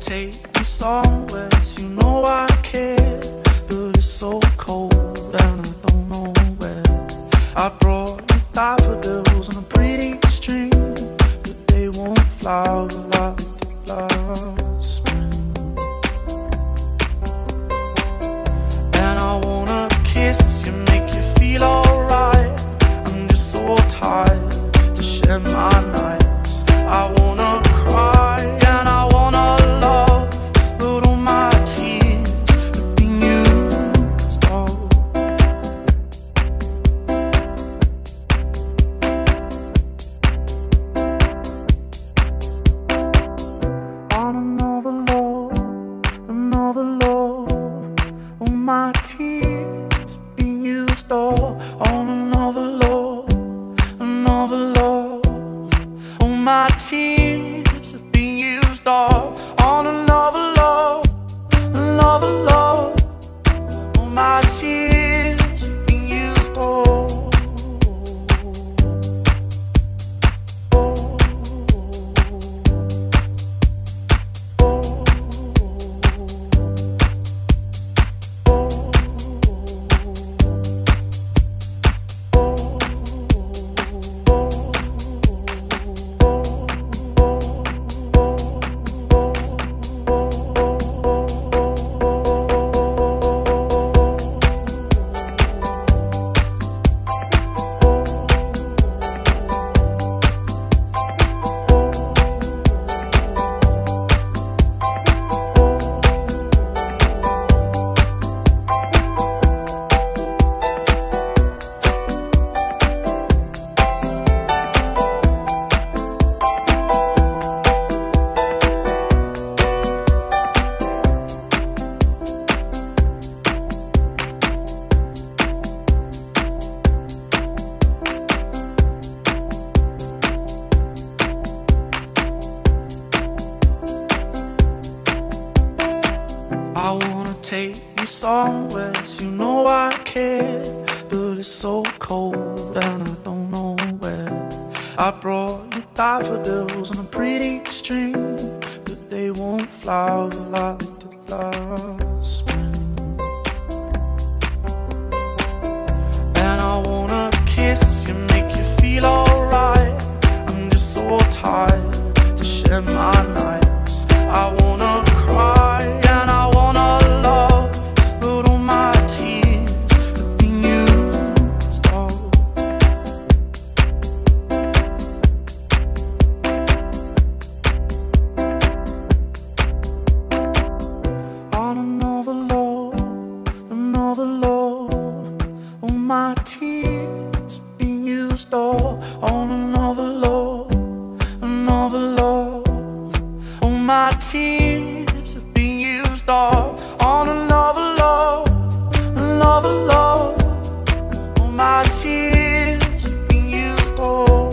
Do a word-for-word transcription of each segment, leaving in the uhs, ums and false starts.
take you somewhere, so you know I care, but it's so cold and I don't know where. I brought you daffodils on a pretty string, but they won't flower like they did last spring. And I wanna kiss you, make you feel alright. I'm just so tired to share my nights. I wanna cry and I wanna love, but all my tears have been used all. On another love, another love, all my tears have been used all. On another love, another love, all my tears have been used all. On another love, another love, all my tears have been used all. I wanna take you somewhere, so you know I care, but it's so cold and I don't know where. I brought you daffodils on a pretty string, but they won't flower like they did last spring. And I wanna kiss you, make you feel alright. I'm just so tired to share my nights. I wanna cry and I wanna love, but all my tears have been used all. On another love, another love, all my tears have been used all. On another love, another love, all my tears have been used all. On another love, another love, all my tears have been used all.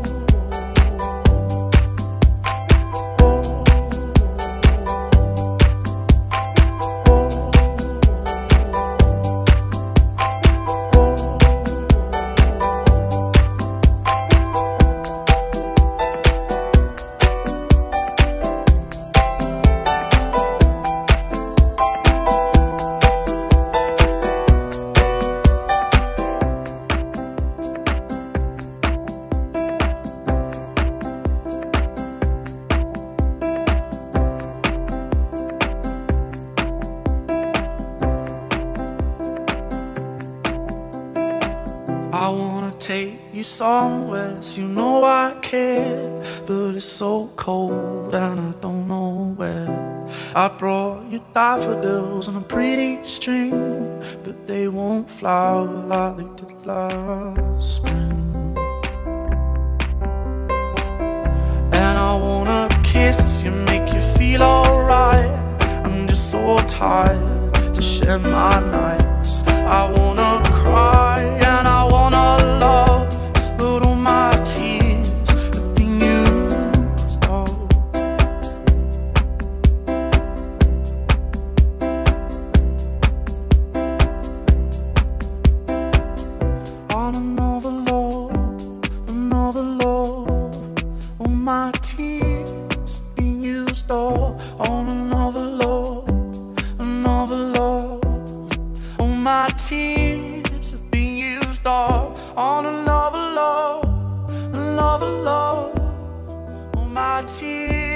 I wanna take you somewhere, so you know I care, but it's so cold and I don't know where. I brought you daffodils on a pretty string, but they won't flower like they did last spring. And I wanna kiss you, make you feel alright. I'm just so tired to share my nights. I wanna cry and I wanna love, but all my tears have been used all. On another love, another love, all my tears have been used all. On another start on another love, another love. Oh, my tears